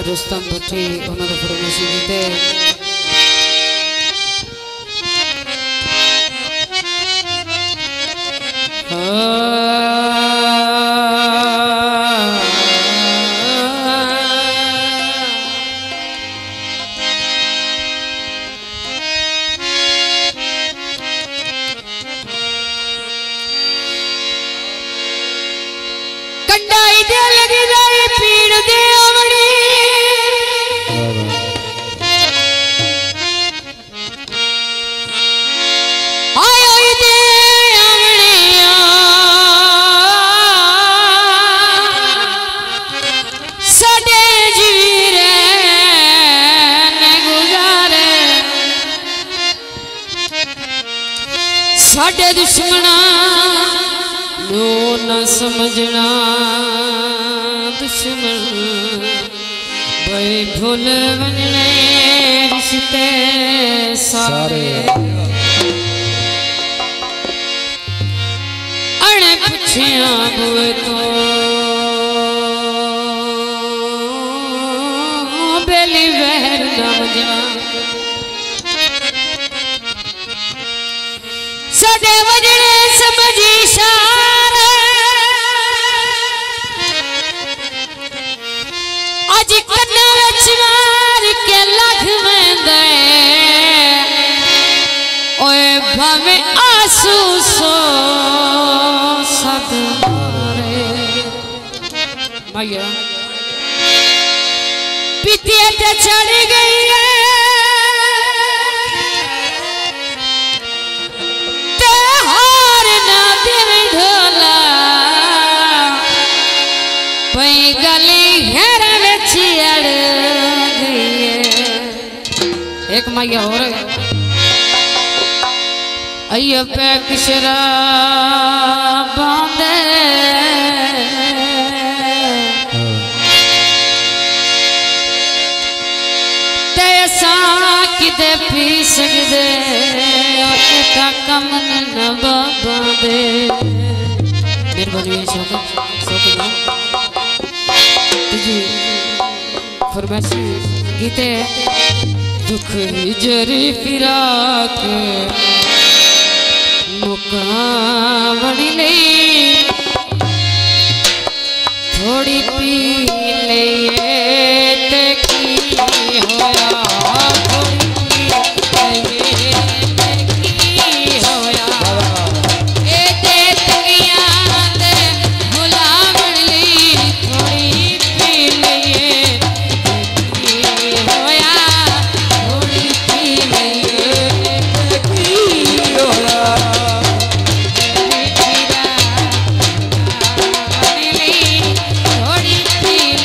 रुस्तम भट्टी उन्होंने फरमाइशी दी कंडाई दे लगी जाए पीड़ दे अवड़ी आयो दे अवड़िया सडे जीरे ने गुजारे साडे दुश्मना नो न समझना दुश्मन भाई भूल बनने रिश्ते सारे अणे पुछिया बुए तो बेली वहर न मजना सडे वजने समझी सारे आज कन्ना विच मार के लख में दे ओए भावे आंसू सो सद मारे माया पितिया ते चढ़ गई है एक माया हो रहे अय्यप्पा किशरा बांधे तैसा किते पी सकदे का कम न बांधे मेहरबानी शौक जी फरमाइशी गीते दुख हिजरी फिराक मुकावड़ी ले थोड़ी पी ले ते की होया थोड़ी पी ले ते की होया ए ते तगिया दे गुलामड़ी ली थोड़ी पी ले की होया थोड़ी पी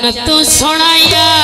जन तू सुनाया